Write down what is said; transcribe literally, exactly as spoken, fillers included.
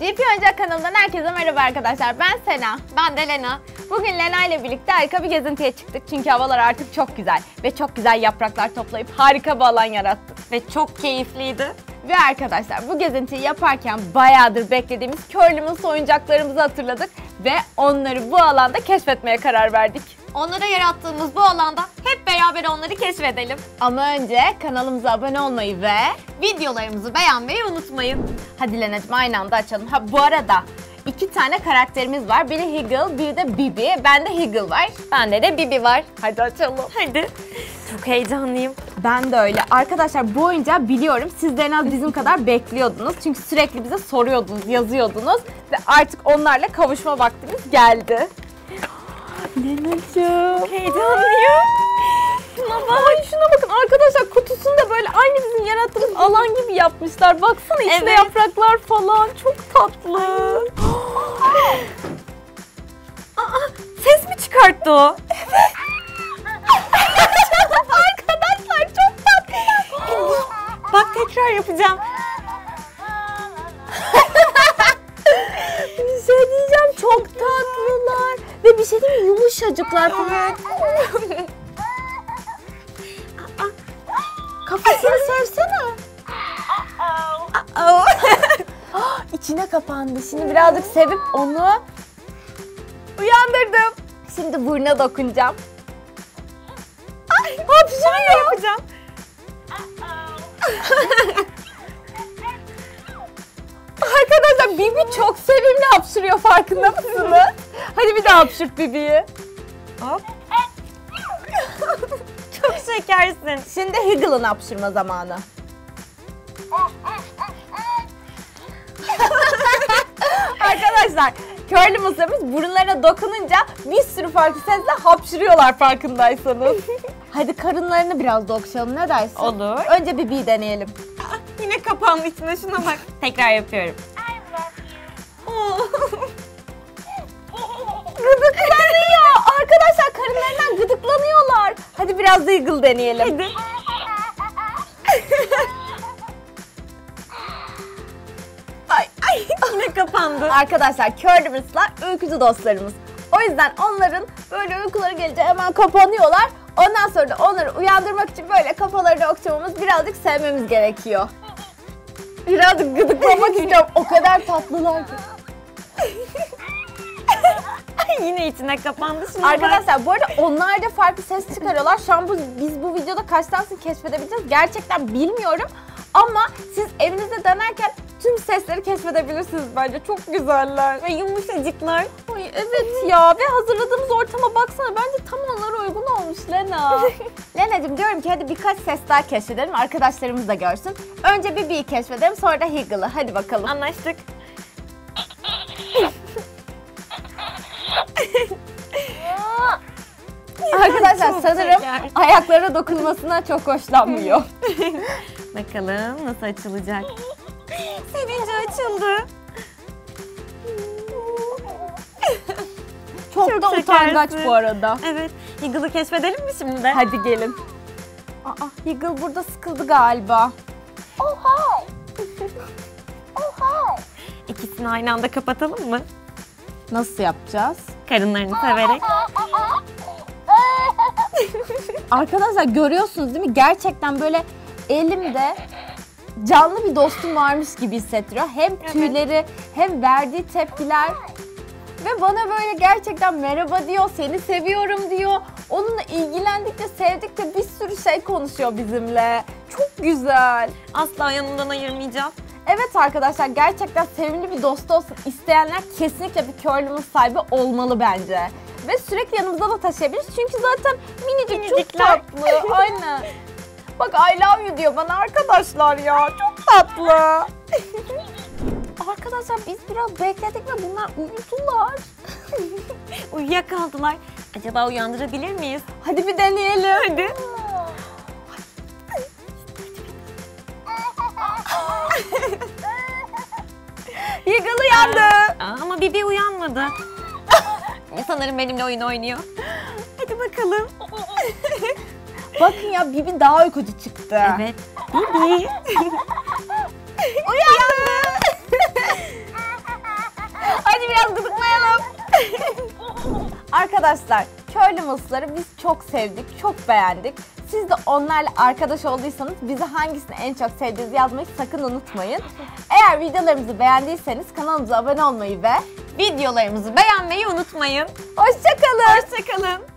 G P Oyuncak kanalından herkese merhaba arkadaşlar. Ben Sena. Ben de Lena. Bugün Lena ile birlikte harika bir gezintiye çıktık. Çünkü havalar artık çok güzel. Ve çok güzel yapraklar toplayıp harika bir alan yarattık. Ve çok keyifliydi. Ve arkadaşlar bu gezintiyi yaparken bayağıdır beklediğimiz Curlymans oyuncaklarımızı hatırladık. Ve onları bu alanda keşfetmeye karar verdik. Onlara yarattığımız bu alanda hep beraber onları keşfedelim. Ama önce kanalımıza abone olmayı ve videolarımızı beğenmeyi unutmayın. Hadi Lena'cığım aynı anda açalım. Ha bu arada iki tane karakterimiz var. Biri Higgle, biri de Bibi. Bende Higgle var. Bende de Bibi var. Hadi açalım. Hadi. Çok heyecanlıyım. Ben de öyle. Arkadaşlar bu oyuncağı biliyorum. Siz de en az bizim kadar bekliyordunuz. Çünkü sürekli bize soruyordunuz, yazıyordunuz. Ve artık onlarla kavuşma vaktimiz geldi. Lena'cığım. Heyecanlıyım. Şuna bak. Ay şuna bakın arkadaşlar, kutusunu da böyle aynı bizim yarattığımız alan gibi yapmışlar. Baksana içinde Evet. yapraklar falan. Çok tatlı. Aa, ses mi çıkarttı o? Evet. Arkadaşlar çok tatlı. Bak tekrar yapacağım. Bir şey diyeceğim, çok tatlılar. Ve bir şey diyeyim mi? Yumuşacıklar falan. Kafasını sevsene. İçine kapandı. Şimdi birazcık sevip onu uyandırdım. Şimdi burnuna dokunacağım. Ay, hapşırıyor. Yapacağım. Arkadaşlar Bibi çok sevimli hapşırıyor, farkında mısınız? Hadi bir daha hapşırt Bibi'yi. Hop. Çok şekersin. Şimdi Higgle'ın hapşırma zamanı. Arkadaşlar Curlymans'larımız burunlarına dokununca bir sürü farklı sesle hapşırıyorlar, farkındaysanız. Hadi karınlarını biraz da okşayalım, ne dersin? Olur. Önce Bibi'yi deneyelim. Aa, yine kapandı içine, şuna bak. Tekrar yapıyorum. Gıdıklanıyor. Arkadaşlar karınlarından gıdıklanıyorlar. Hadi biraz da Higgle deneyelim. Hadi. Ay, Ay, yine kapandı. Arkadaşlar Curlymans'lar ülkücü dostlarımız. O yüzden onların böyle uykuları gelince hemen kapanıyorlar. Ondan sonra da onları uyandırmak için böyle kafalarını okşamamız, birazcık sevmemiz gerekiyor. Birazcık gıdıklamak istiyorum. O kadar tatlılar ki. Ay, yine içine kapandı. Şuna bak. Arkadaşlar bu arada onlar da farklı ses çıkarıyorlar. Şu an bu, biz bu videoda kaç tanesini keşfedebileceğiz gerçekten bilmiyorum. Ama siz evinizde denerken tüm sesleri keşfedebilirsiniz bence. Çok güzeller. Ve yumuşacıklar. Ay evet ya, ve hazırladığımız ortama baksana, bence tam onlara uygun olmuş Lena. Lena'cığım diyorum ki hadi birkaç ses daha keşfedelim, arkadaşlarımız da görsün. Önce Bibi'yi keşfedelim, sonra da Higgle'ı. Hadi bakalım. Anlaştık. Arkadaşlar Çok sanırım şeker. ayaklarına dokunmasına çok hoşlanmıyor. Bakalım nasıl açılacak. Sevince açıldı. Çok, Çok da utangaç şekersin. bu arada. Evet. Higgle'ı keşfedelim mi şimdi? Hadi gelin. Aa, Higgle burada sıkıldı galiba. Oh hi. Oh hi. İkisini aynı anda kapatalım mı? Nasıl yapacağız? Karınlarını severek. Arkadaşlar görüyorsunuz değil mi? Gerçekten böyle elimde canlı bir dostum varmış gibi hissettiriyor. Hem tüyleri hem verdiği tepkiler. Ve bana böyle gerçekten merhaba diyor, seni seviyorum diyor. Onunla ilgilendikçe, sevdikçe bir sürü şey konuşuyor bizimle. Çok güzel. Asla yanından ayırmayacağım. Evet arkadaşlar, gerçekten sevimli bir dost olsun isteyenler kesinlikle bir Curlymans sahibi olmalı bence. Ve sürekli yanımızda da taşıyabiliriz çünkü zaten minicik, çok Minicikler. tatlı. Aynen. Bak I love you diyor bana arkadaşlar ya. Çok tatlı. Arkadaşlar biz biraz bekledik ve bunlar uyudular. Uyuyakaldılar. Acaba uyandırabilir miyiz? Hadi bir deneyelim. Hadi. Higgle uyandı. Aa, ama Bibi uyanmadı. Sanırım benimle oyun oynuyor. Hadi bakalım. Bakın ya, Bibi daha uykucu çıktı. Evet. Bibi. Uyandı. Arkadaşlar köylü mısırları biz çok sevdik, çok beğendik. Siz de onlarla arkadaş olduysanız bize hangisini en çok sevdiğinizi yazmayı sakın unutmayın. Eğer videolarımızı beğendiyseniz kanalımıza abone olmayı ve Videolarımızı beğenmeyi unutmayın. hoşça kalın. Hoşçakalın.